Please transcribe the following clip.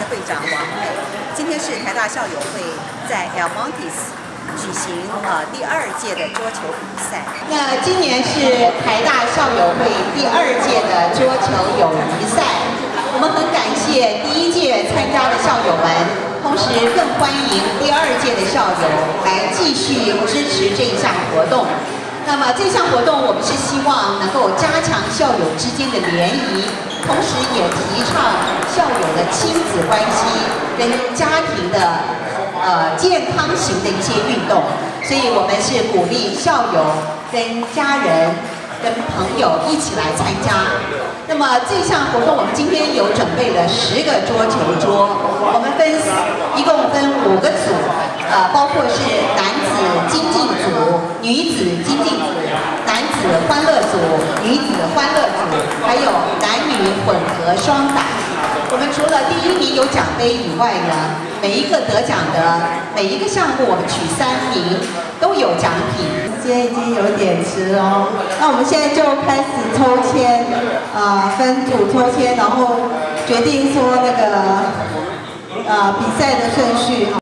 会长王美。今天是台大校友会在 El Montes 举行第2届的桌球比赛。 那今年是台大校友会第2届的桌球友谊赛，我们很感谢第1届参加的校友们，同时更欢迎第2届的校友来继续支持这一项活动。那么这项活动我们是希望能够加强校友之间的联谊，同时也提倡校友的亲子关系跟家庭的健康型的一些运动，所以我们是鼓励校友跟家人跟朋友一起来参加。那么这项活动我们今天有准备了10个桌球桌，我们一共分5个组，包括是男子精进组、女子精进组、男子欢乐组、女子欢乐组，还有男女混合双打。我们除了第1名有奖杯以外呢，每一个得奖的每一个项目，我们取3名都有奖品。 今天已经有点迟哦，那我们现在就开始抽签，分组抽签，然后决定说那个比赛的顺序。